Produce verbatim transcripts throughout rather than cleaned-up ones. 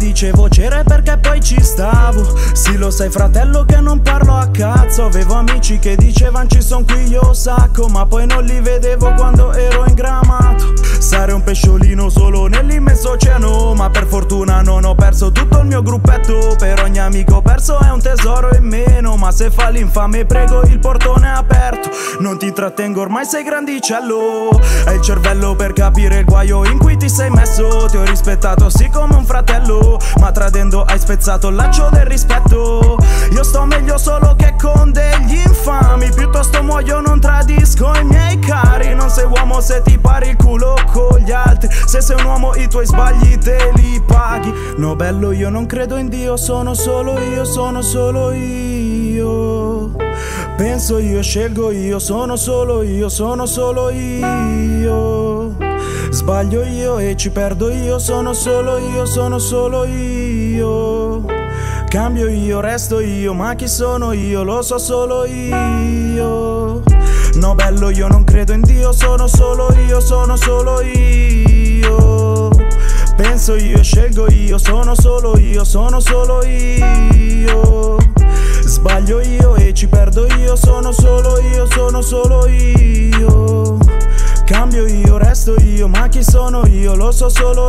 dicevo c'era perché poi ci stavo. Sì lo sai fratello che non parlo a cazzo. Avevo amici che dicevano ci son qui io sacco, ma poi non li vedevo quando ero ingramato. Sarei un pesciolino solo nell'immenso oceano, ma per fortuna non ho perso tutto il mio gruppetto. Per ogni amico perso è un tesoro in meno, ma se fa l'infame prego il portone è aperto. Non ti trattengo ormai sei grandicello, hai il cervello per capire il guaio in cui ti sei messo. Ti ho rispettato sì come un fratello, ma tradendo hai spezzato il laccio del rispetto. Io sto meglio solo che con degli infami, piuttosto muoio non tradisco i miei cari. Non sei uomo se ti pari il culo con gli altri, se sei un uomo i tuoi sbagli te li paghi. No bello io non credo in Dio, sono solo io, sono solo io. Penso io, scelgo io, sono solo io, sono solo io. Sbaglio io e ci perdo io, sono solo io, sono solo io. Cambio io, resto io, ma chi sono io lo so solo io. No bello io non credo in Dio, sono solo io, sono solo io. Penso io, scelgo io, sono solo io, sono solo io. Sbaglio io e ci perdo io, sono solo io, sono solo io. Cambio io, resto io, ma chi sono io lo so solo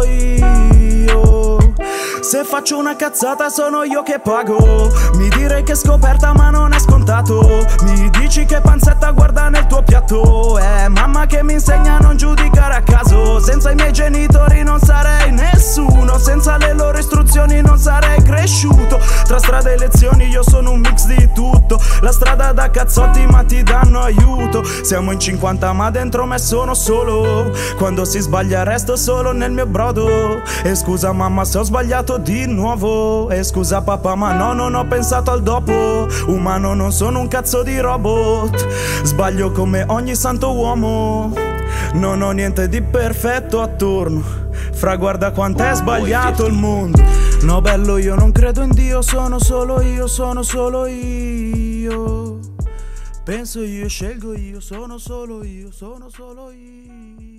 io. Se faccio una cazzata sono io che pago. Mi direi che è scoperta ma non è scontato. Mi dici che panzetta guarda nel tuo piatto. È mamma che mi insegna a non giudicare a caso. Senza i miei genitori non sarei nessuno, senza le loro istruzioni non sarei cresciuto. Tra strada e lezioni io sono un mix di tutto. La strada da cazzotti ma ti danno aiuto. Siamo in cinquanta ma dentro me sono solo. Quando si sbaglia resto solo nel mio brodo. E scusa mamma se ho sbagliato di nuovo, e scusa papà ma no non ho pensato al dopo. Umano non sono un cazzo di robot, sbaglio come ogni santo uomo. Non ho niente di perfetto attorno, fra guarda quanto è sbagliato il mondo. No bello io non credo in Dio, sono solo io, sono solo io. Penso io, scelgo io, sono solo io, sono solo io.